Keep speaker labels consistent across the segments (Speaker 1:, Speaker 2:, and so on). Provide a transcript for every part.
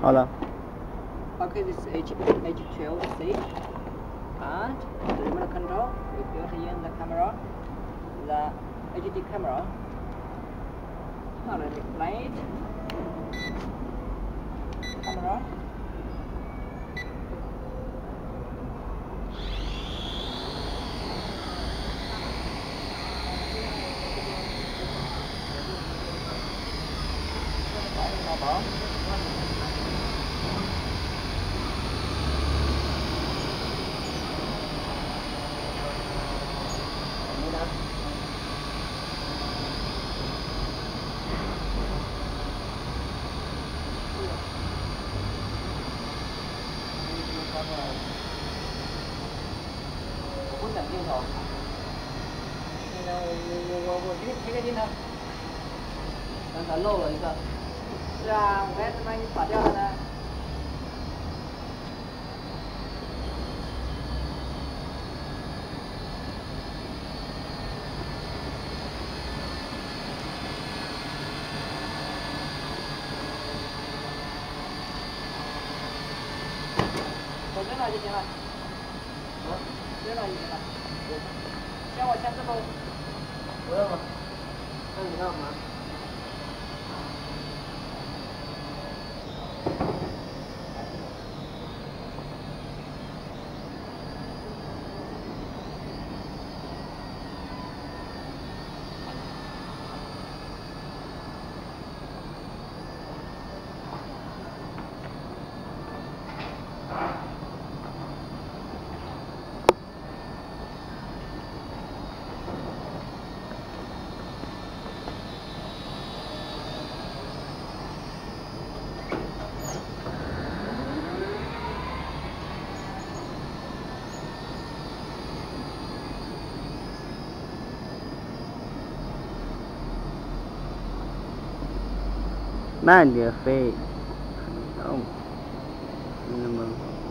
Speaker 1: 好了。
Speaker 2: Okay, this is H12C, and the remote control we built in the camera, the HD camera. Now let me play it. Camera.不整镜头，那个我贴个镜头，刚才漏了一个。是啊，我也怎么给你跑掉了呢？我扔了就行了。啊？扔了就行了。需要我签字不？不用了。那你干嘛？
Speaker 1: 慢点飞。哦，那么。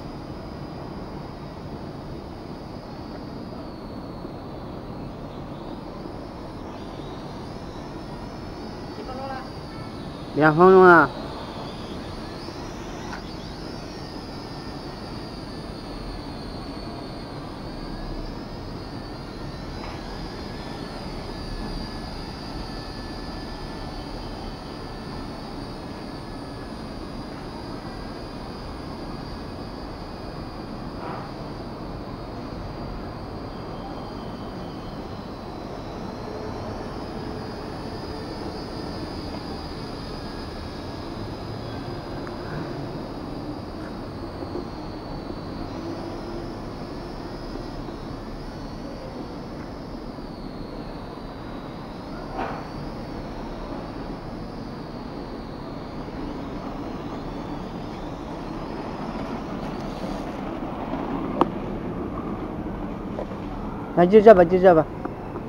Speaker 2: 几分钟了
Speaker 1: ？2分钟了。那就这吧，就这吧。